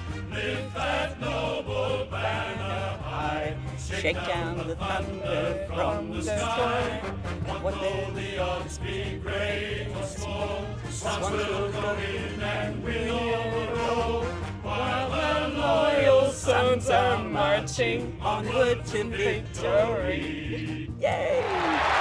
Lift that noble banner high. Shake down the thunder from the sky. What though the odds be great or small, Swans will go in and win all. While the loyal sons are marching onward to victory. Yay!